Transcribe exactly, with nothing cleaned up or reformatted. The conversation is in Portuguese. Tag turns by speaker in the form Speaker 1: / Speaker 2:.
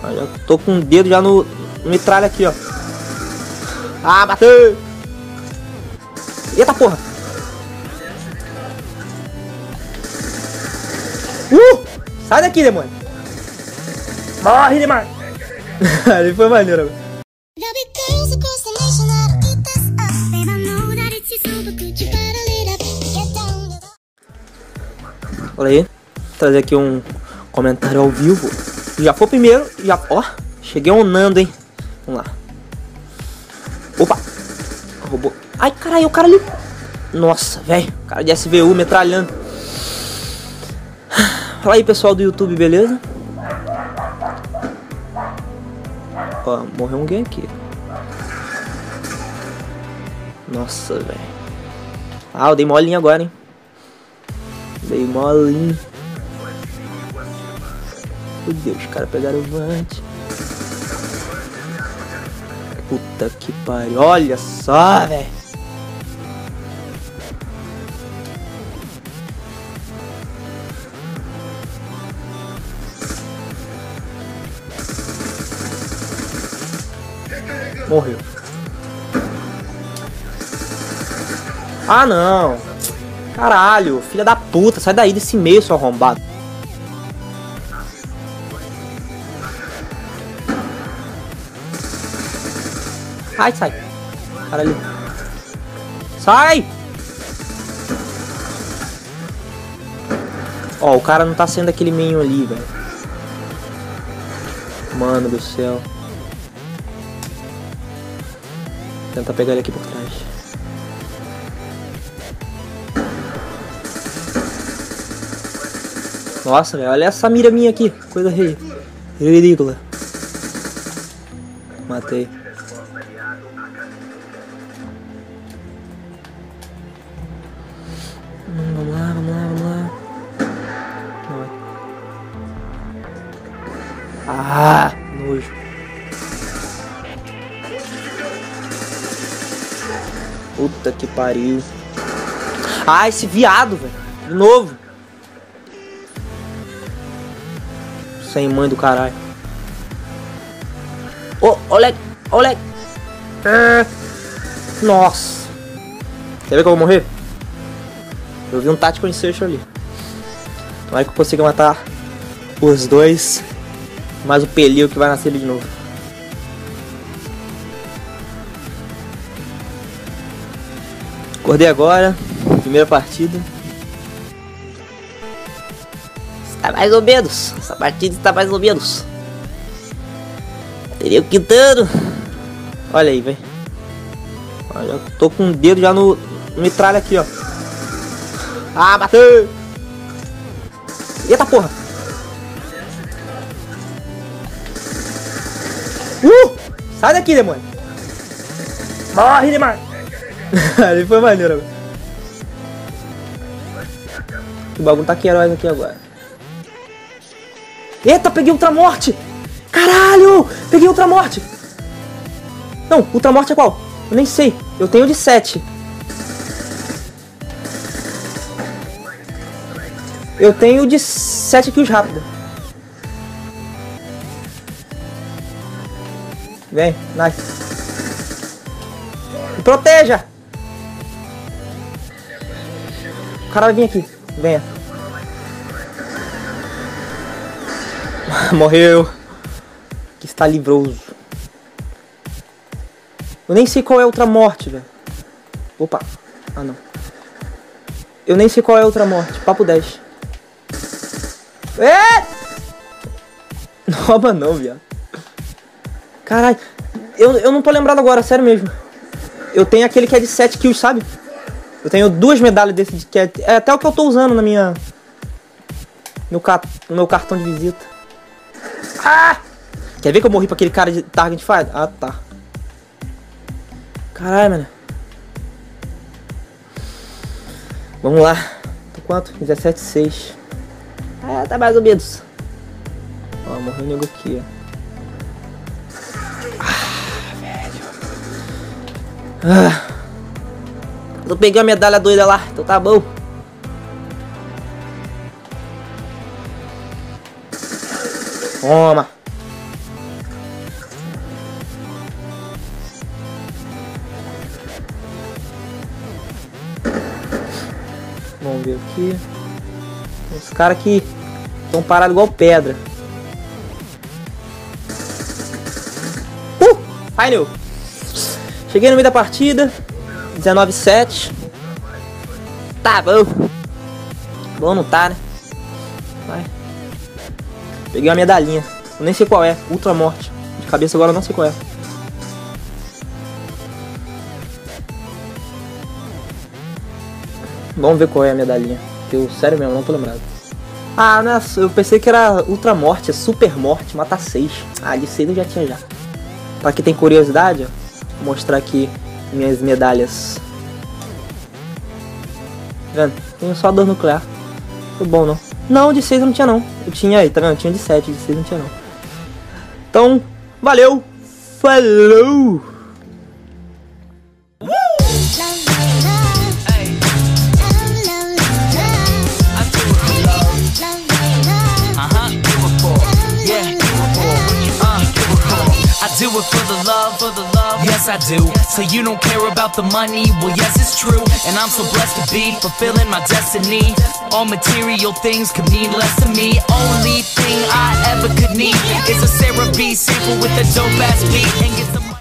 Speaker 1: Ah, já tô com o dedo já no, no metralha aqui, ó. Ah, bateu! Eita porra! Uh! Sai daqui, demônio! Morre, demônio! Ali foi maneiro, velho. Olha aí, vou trazer aqui um comentário ao vivo. Já foi o primeiro, já, ó, cheguei onando, hein. Vamos lá. Opa! Roubou. Ai, caralho, o cara ali. Nossa, velho, o cara de S V U metralhando. Fala aí, pessoal do YouTube, beleza? Ó, morreu um gay aqui. Nossa, velho. Ah, eu dei molinho agora, hein. Dei molinho. Meu Deus, os caras pegaram o Vant. Puta que pariu. Olha só, velho. Morreu. Ah, não. Caralho, filha da puta. Sai daí desse meio, seu arrombado. Ai, sai. Caralho. Sai! Ó, o cara não tá sendo aquele minion ali, velho. Mano do céu. Vou tentar pegar ele aqui por trás. Nossa, velho, olha essa mira minha aqui. Coisa ridícula. Matei. Hum, vamos lá, vamos lá, vamos lá. Ah, nojo. Puta que pariu. Ah, esse viado, velho. De novo. Sem mãe do caralho. Ô, oh, olé, olé. Ah, nossa. Quer ver que eu vou morrer? Eu vi um Tactical Insertion ali. Tomara que eu consiga matar os dois. Mais o pelio que vai nascer ali de novo. Acordei agora. Primeira partida. Está mais ou menos. Essa partida está mais ou menos. Teria o quitando. Olha aí, velho. Olha, tô com o dedo já no, no metralha aqui, ó. Ah, bateu! Eita porra! Uh! Sai daqui, demônio! Morre, demônio! Ali foi maneiro, velho. O bagulho tá que heróis aqui agora. Eita, peguei outra morte! Caralho! Peguei outra morte! Não, outra morte é qual? Eu nem sei. Eu tenho de sete. Eu tenho de sete kills rápido. Vem, nice. Me proteja! O cara vai vir aqui. Venha. Morreu. Que está livroso. Eu nem sei qual é a outra morte, velho. Opa. Ah, não. Eu nem sei qual é a outra morte. Papo dez. É! Não rouba não, viado. Caralho. Eu, eu não tô lembrado agora, sério mesmo. Eu tenho aquele que é de sete kills, sabe? Eu tenho duas medalhas desse que é, é até o que eu tô usando na minha... No, ca, no meu cartão de visita. Ah! Quer ver que eu morri pra aquele cara de Target Fire? Ah, tá. Caralho, mano. Vamos lá. Tô quanto? dezessete seis. Ah, tá mais ou menos. Ó, morreu o nego aqui, ó. Ah, velho. Ah. Eu peguei a medalha doida lá, então tá bom. Toma. ver aqui. Os caras que estão parados igual pedra. Uh! Final! Cheguei no meio da partida. dezenove a sete. Tá bom. Bom não tá, né? Vai. Peguei uma medalhinha. Eu nem sei qual é. Ultra Morte. De cabeça agora eu não sei qual é. Vamos ver qual é a medalhinha. Eu, sério mesmo, não tô lembrado. Ah, nossa, eu pensei que era Ultra Morte, é Super Morte, mata seis. Ah, de seis eu já tinha já. Pra quem tem curiosidade, ó, vou mostrar aqui minhas medalhas. Tá vendo? Tenho só dor nuclear. Foi bom, não? Não, de seis eu não tinha não. Eu tinha aí, tá vendo? Eu tinha de sete, de seis não tinha não. Então, valeu! Falou!
Speaker 2: Do it for the love, for the love. Yes, I do. So you don't care about the money? Well, yes, it's true. And I'm so blessed to be fulfilling my destiny. All material things could mean less to me. Only thing I ever could need is a Sarah B sample with a dope ass beat and get some.